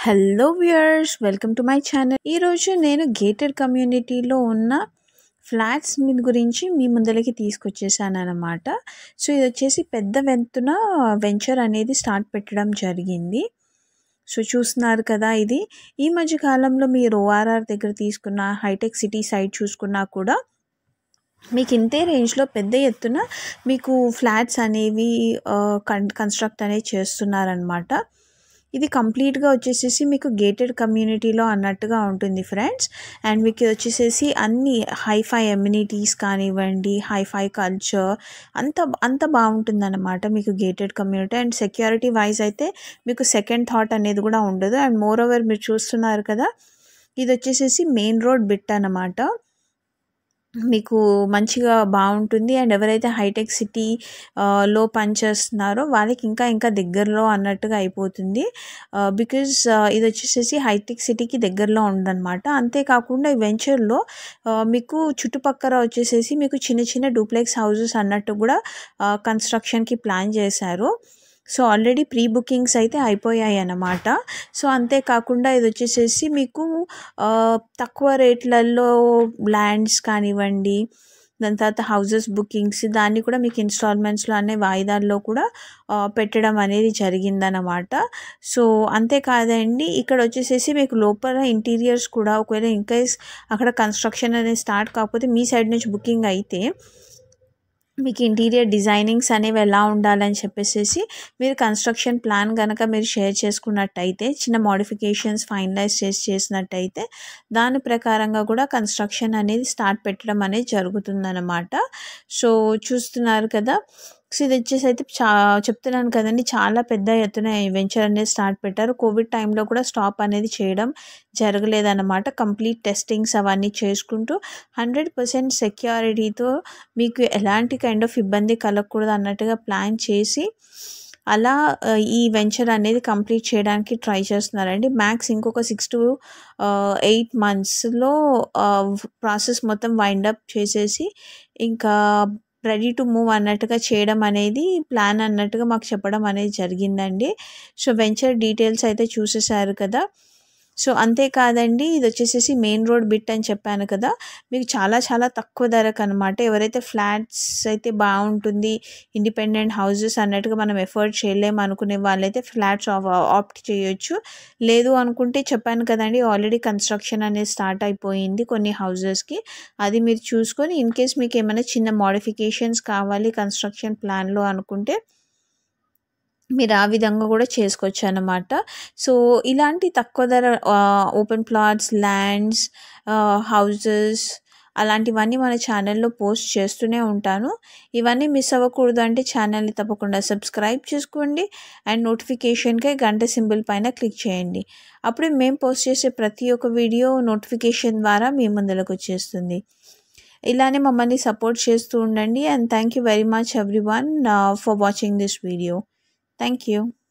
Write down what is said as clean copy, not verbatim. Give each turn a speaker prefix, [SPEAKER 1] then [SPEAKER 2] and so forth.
[SPEAKER 1] Hello viewers, welcome to my channel. ఈరోజు నేను gated కమ్యూనిటీలో ఉన్న ఫ్లాట్స్ మీద గురించి మీ ముందరికి తీసుకొచ్చేసాను అనమాట. సో ఇది వచ్చేసి పెద్ద వెంతున వెంచర్ అనేది స్టార్ట్ పెట్టడం జరిగింది. సో చూస్తున్నారు కదా, ఇది ఈ మధ్య కాలంలో మీరు ఓఆర్ఆర్ దగ్గర తీసుకున్న హైటెక్ సిటీ సైడ్ చూసుకున్నా కూడా మీకు ఇంతే రేంజ్లో పెద్ద ఎత్తున మీకు ఫ్లాట్స్ అనేవి కన్స్ట్రక్ట్ అనేది చేస్తున్నారనమాట. ఇది కంప్లీట్గా వచ్చేసేసి మీకు గేటెడ్ కమ్యూనిటీలో అన్నట్టుగా ఉంటుంది ఫ్రెండ్స్. అండ్ మీకు వచ్చేసేసి అన్ని హైఫై ఎమ్యూనిటీస్ కానివ్వండి, హైఫై కల్చర్ అంత బాగుంటుందన్నమాట మీకు gated community. And security wise అయితే మీకు సెకండ్ థాట్ అనేది కూడా ఉండదు. అండ్ మోర్ ఓవర్ మీరు చూస్తున్నారు కదా, ఇది వచ్చేసేసి మెయిన్ రోడ్ బిట్ అన్నమాట. మీకు మంచిగా బాగుంటుంది. అండ్ ఎవరైతే హైటెక్ సిటీ లో పనిచేస్తున్నారో వాళ్ళకి ఇంకా దగ్గరలో అన్నట్టుగా అయిపోతుంది. బికాజ్ ఇది వచ్చేసేసి హైటెక్ సిటీకి దగ్గరలో ఉందన్నమాట. అంతేకాకుండా ఈ వెంచర్లో మీకు చుట్టుపక్కల వచ్చేసేసి మీకు చిన్న డూప్లెక్స్ హౌసెస్ అన్నట్టు కూడా కన్స్ట్రక్షన్కి ప్లాన్ చేశారు. సో ఆల్రెడీ ప్రీ బుకింగ్స్ అయితే అయిపోయాయి అన్నమాట. సో అంతేకాకుండా ఇది వచ్చేసేసి మీకు తక్కువ రేట్లలో ల్యాండ్స్ కానివ్వండి, దాని తర్వాత హౌసెస్ బుకింగ్స్ దాన్ని కూడా మీకు ఇన్స్టాల్మెంట్స్లో అనే వాయిదాల్లో కూడా పెట్టడం అనేది జరిగిందనమాట. సో అంతేకాదండి, ఇక్కడ వచ్చేసేసి మీకు లోపల ఇంటీరియర్స్ కూడా ఒకవేళ ఇన్కేస్ అక్కడ కన్స్ట్రక్షన్ అనేది స్టార్ట్ కాకపోతే మీ సైడ్ నుంచి బుకింగ్ అయితే మీకు ఇంటీరియర్ డిజైనింగ్స్ అనేవి ఎలా ఉండాలని చెప్పేసి మీరు కన్స్ట్రక్షన్ ప్లాన్ కనుక మీరు షేర్ చేసుకున్నట్టయితే, చిన్న మోడిఫికేషన్స్ ఫైనలైజ్ చేసినట్టయితే దాని ప్రకారంగా కూడా కన్స్ట్రక్షన్ అనేది స్టార్ట్ పెట్టడం అనేది జరుగుతుందన్నమాట. సో చూస్తున్నారు కదా, సో ఇది వచ్చేసి అయితే చెప్తున్నాను కదండి, చాలా పెద్ద ఎత్తున వెంచర్ అనేది స్టార్ట్ పెట్టారు. కోవిడ్ టైంలో కూడా స్టాప్ అనేది చేయడం జరగలేదన్నమాట. కంప్లీట్ టెస్టింగ్స్ అవన్నీ చేసుకుంటూ 100% సెక్యూరిటీతో మీకు ఎలాంటి కైండ్ ఆఫ్ ఇబ్బంది కలగకూడదు అన్నట్టుగా ప్లాన్ చేసి అలా ఈ వెంచర్ అనేది కంప్లీట్ చేయడానికి ట్రై చేస్తున్నారండి. మ్యాక్స్ ఇంకొక 6 to 8 monthsలో ప్రాసెస్ మొత్తం వైండప్ చేసేసి ఇంకా రెడీ టు మూవ్ అన్నట్టుగా చేయడం అనేది ప్లాన్ అన్నట్టుగా మాకు చెప్పడం అనేది జరిగిందండి. సో వెంచర్ డీటెయిల్స్ అయితే చూసేసారు కదా. సో అంతేకాదండి, ఇది వచ్చేసేసి మెయిన్ రోడ్ బిట్ అని చెప్పాను కదా, మీకు చాలా తక్కువ ధరకు అనమాట. ఎవరైతే ఫ్లాట్స్ అయితే బాగుంటుంది, ఇండిపెండెంట్ హౌసెస్ అన్నట్టుగా మనం ఎఫర్ట్ చేయలేము అనుకునే వాళ్ళైతే ఫ్లాట్స్ ఆప్ట్ చేయొచ్చు. లేదు అనుకుంటే చెప్పాను కదండి, ఆల్రెడీ కన్స్ట్రక్షన్ అనేది స్టార్ట్ అయిపోయింది కొన్ని హౌజెస్కి. అది మీరు చూసుకొని ఇన్ కేస్ మీకు ఏమైనా చిన్న మోడిఫికేషన్స్ కావాలి కన్స్ట్రక్షన్ ప్లాన్లో అనుకుంటే మీరు ఆ విధంగా కూడా చేసుకోవచ్చు అన్నమాట. సో ఇలాంటి తక్కువ ధర ఓపెన్ ప్లాట్స్, ల్యాండ్స్, హౌజెస్ అలాంటివన్నీ మన ఛానల్లో పోస్ట్ చేస్తూనే ఉంటాను. ఇవన్నీ మిస్ అవ్వకూడదు అంటే ఛానల్ని తప్పకుండా సబ్స్క్రైబ్ చేసుకోండి. అండ్ నోటిఫికేషన్కి గంట సింబల్ పైన క్లిక్ చేయండి. అప్పుడు మేము పోస్ట్ చేసే ప్రతి ఒక్క వీడియో నోటిఫికేషన్ ద్వారా మీ ముందరకు వచ్చేస్తుంది. ఇలానే మమ్మల్ని సపోర్ట్ చేస్తూ ఉండండి. And thank you very much everyone for watching this video. Thank you.